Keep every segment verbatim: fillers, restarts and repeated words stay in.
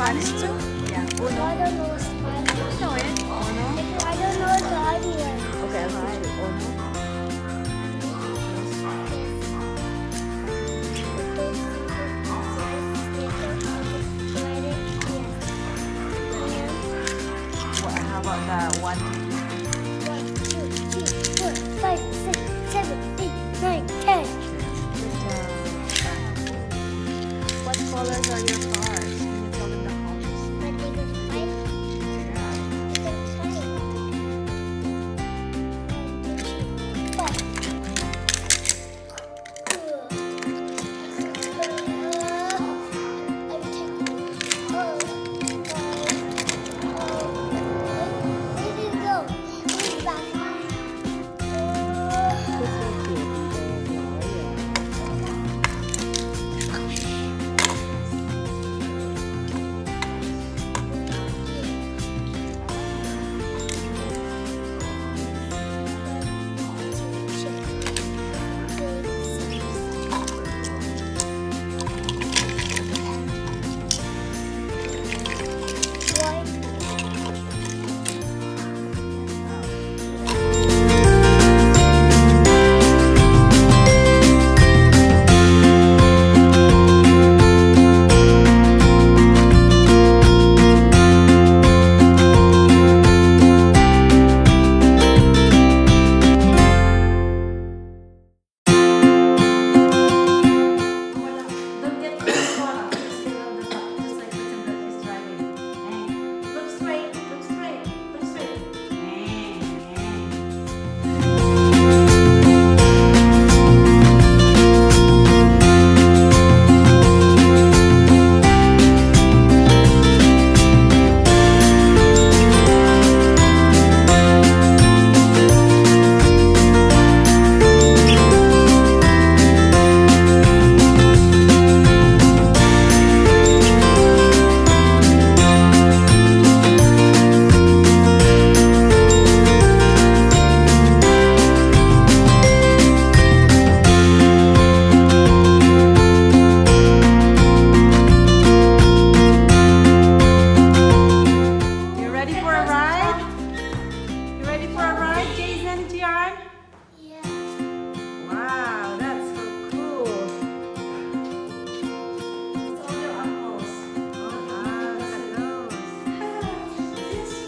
Spanish too? Yeah. Uno. I don't know Spanish. No, eh? Uno. I don't know Italian. Okay, I'll teach you. Uno. What, how about the one? One, two, three, four, five, six, seven, eight, nine, ten. What colors are your cars? Can you tell them the colors? My neighbor's five.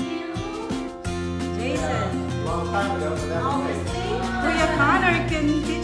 Kuya Connor can